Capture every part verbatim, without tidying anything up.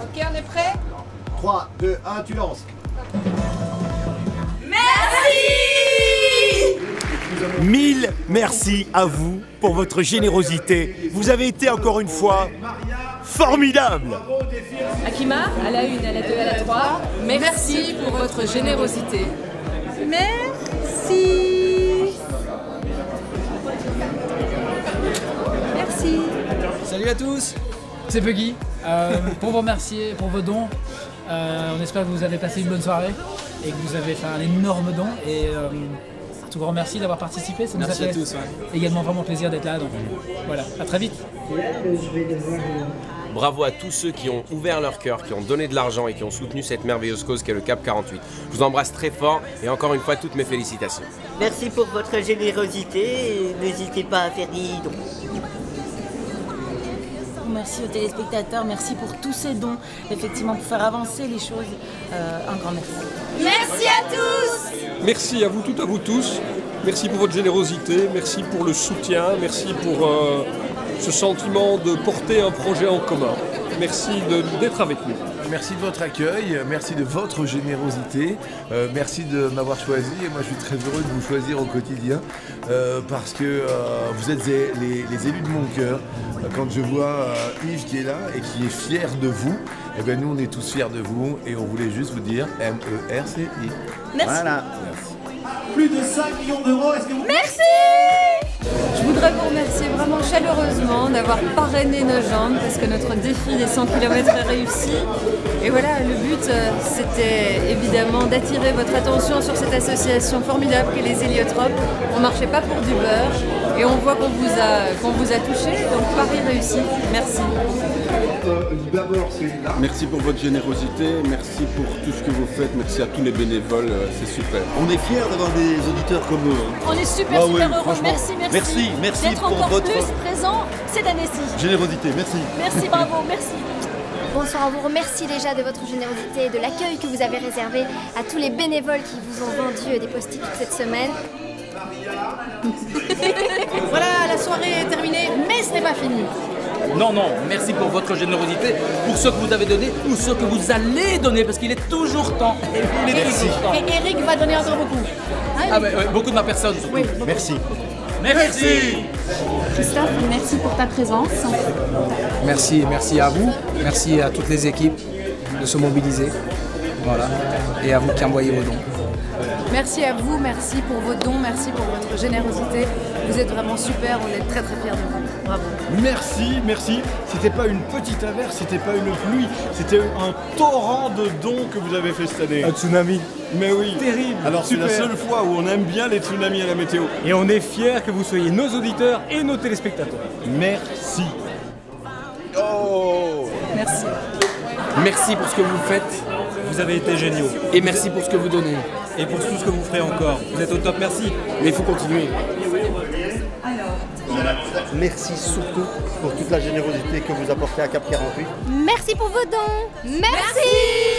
Ok, on est prêt? trois, deux, un, tu lances. Merci! Mille merci à vous pour votre générosité. Vous avez été encore une fois formidable. Akima, à la une, à la deux, à la trois, merci pour votre générosité. Merci! Merci! Salut à tous, c'est Buggy. Euh, pour vous remercier pour vos dons, euh, on espère que vous avez passé une bonne soirée et que vous avez fait un énorme don. Et euh, un tout grand merci d'avoir participé. Ça nous merci a fait à tous, ouais. également vraiment plaisir d'être là. Donc voilà, à très vite. Bravo à tous ceux qui ont ouvert leur cœur, qui ont donné de l'argent et qui ont soutenu cette merveilleuse cause qu'est le CAP quarante-huit. Je vous embrasse très fort et encore une fois toutes mes félicitations. Merci pour votre générosité et n'hésitez pas à faire des dons. Merci aux téléspectateurs, merci pour tous ces dons, effectivement pour faire avancer les choses. Euh, un grand merci. Merci à tous! Merci à vous toutes, à vous tous. Merci pour votre générosité, merci pour le soutien, merci pour euh, ce sentiment de porter un projet en commun. Merci d'être avec nous. Merci de votre accueil, merci de votre générosité, euh, merci de m'avoir choisi et moi je suis très heureux de vous choisir au quotidien euh, parce que euh, vous êtes les, les élus de mon cœur. Quand je vois euh, Yves qui est là et qui est fier de vous, et bien nous on est tous fiers de vous et on voulait juste vous dire M E R C I. Merci. Voilà. Merci. Plus de cinq millions d'euros, est-ce que vous... Merci! Je voudrais vous remercier vraiment chaleureusement d'avoir parrainé nos jambes parce que notre défi des cent kilomètres est réussi. Et voilà, le but euh, c'était évidemment d'attirer votre attention sur cette association formidable qu'est les Héliotropes. On marchait pas pour du beurre et on voit qu'on vous a, qu'on vous a touché, donc pari réussi. Merci. Merci pour votre générosité, merci pour tout ce que vous faites, merci à tous les bénévoles, c'est super. On est fiers d'avoir des auditeurs comme eux. On est super, Ah super oui, heureux. Merci, merci. Merci, merci d'être pour encore votre plus présent cette année-ci. générosité, merci. Merci, bravo, merci. Bonsoir, on vous remercie déjà de votre générosité et de l'accueil que vous avez réservé à tous les bénévoles qui vous ont vendu des post-it toute cette semaine. Voilà, la soirée est terminée, mais ce n'est pas fini. Non, non, merci pour votre générosité, pour ce que vous avez donné ou ce que vous allez donner, parce qu'il est toujours temps. Il est toujours temps. Et Eric va donner encore beaucoup. Hein, Ah, mais, ouais, beaucoup de ma personne surtout. oui, Merci. Merci. Christophe, merci pour ta présence. Merci, merci à vous, merci à toutes les équipes de se mobiliser. Voilà. Et à vous qui envoyez vos dons. Merci à vous, merci pour vos dons, merci pour votre générosité. Vous êtes vraiment super, on est très très fiers de vous. Bravo. Merci, merci. C'était pas une petite averse, c'était pas une pluie, c'était un torrent de dons que vous avez fait cette année. Un tsunami. Mais oui. Terrible. Alors c'est la Super. seule fois où on aime bien les tsunamis à la météo. Et on est fiers que vous soyez nos auditeurs et nos téléspectateurs. Merci. Oh! Merci. Merci pour ce que vous faites. Vous avez été géniaux. Et merci pour ce que vous donnez. Et pour tout ce que vous ferez encore. Vous êtes au top, merci. Mais il faut continuer. Merci surtout pour toute la générosité que vous apportez à Cap quarante-huit. Merci pour vos dons. Merci.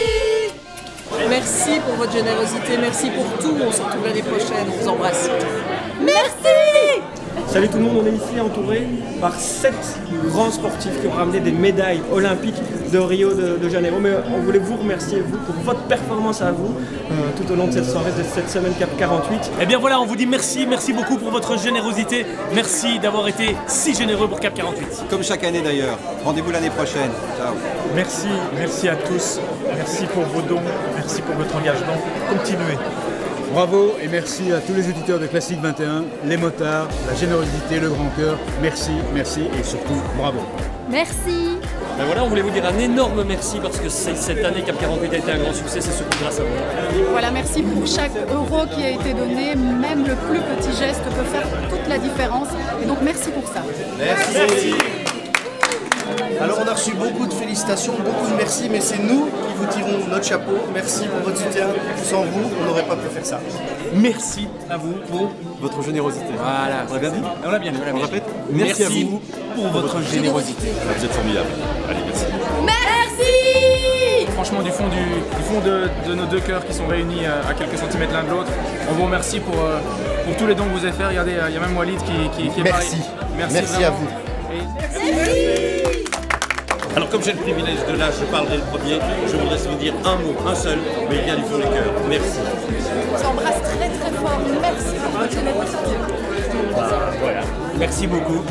Merci pour votre générosité, merci pour tout. On se retrouve l'année prochaine, on vous embrasse. Merci. Salut tout le monde, on est ici entouré par sept grands sportifs qui ont ramené des médailles olympiques de Rio de, de Janeiro. Mais on voulait vous remercier, vous, pour votre performance à vous euh, tout au long de cette soirée, de cette semaine Cap quarante-huit. Eh bien voilà, on vous dit merci, merci beaucoup pour votre générosité. Merci d'avoir été si généreux pour Cap quarante-huit. Comme chaque année d'ailleurs. Rendez-vous l'année prochaine. Ciao. Merci, merci à tous. Merci pour vos dons, merci pour votre engagement. Continuez. Bravo et merci à tous les auditeurs de Classique vingt et un, les motards, la générosité, le grand cœur. Merci, merci et surtout bravo. Merci. Ben voilà, on voulait vous dire un énorme merci parce que cette année Cap quarante-huit a été un grand succès, c'est surtout grâce à vous. Voilà, merci pour chaque euro qui a été donné. Même le plus petit geste peut faire toute la différence. Et donc merci pour ça. Merci. Merci. Alors on a reçu beaucoup de félicitations, beaucoup de merci, mais c'est nous qui vous tirons notre chapeau. Merci pour votre soutien. Sans vous, on n'aurait pas pu faire ça. Merci à vous pour votre générosité. Voilà, on l'a bien dit. On l'a bien dit, on l'a répète. Merci, merci à vous pour votre générosité. Vous êtes formidables. Allez, merci. Merci. Franchement, du fond, du, du fond de, de nos deux cœurs qui sont réunis à quelques centimètres l'un de l'autre, on vous remercie pour, pour tous les dons que vous avez fait. Regardez, il y a même Walid qui, qui, qui est merci. pareil. Merci. Merci à vous. Et... Merci. Alors comme j'ai le privilège de là, je parlerai le premier, je voudrais vous dire un mot, un seul, mais il vient du fond du cœur. Merci. On s'embrasse très très fort. Merci pour votre générosité. Voilà. Merci beaucoup.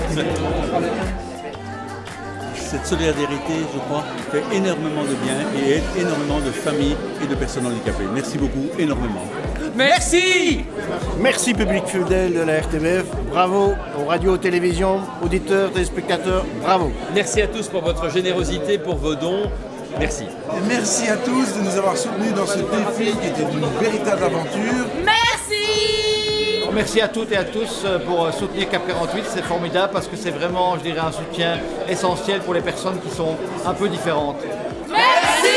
Cette solidarité, je crois, fait énormément de bien et aide énormément de familles et de personnes handicapées. Merci beaucoup, énormément. Merci. Merci public fidèle de la R T B F, bravo aux radios, aux télévisions, auditeurs, téléspectateurs, bravo. Merci à tous pour votre générosité, pour vos dons. Merci. Et merci à tous de nous avoir soutenus dans ce défi qui était une véritable aventure. Merci. Merci à toutes et à tous pour soutenir Cap quarante-huit, c'est formidable parce que c'est vraiment, je dirais, un soutien essentiel pour les personnes qui sont un peu différentes. Merci.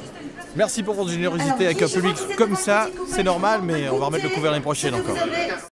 Merci pour votre générosité avec un public comme ça, c'est normal, mais on va remettre le couvert l'année prochaine encore.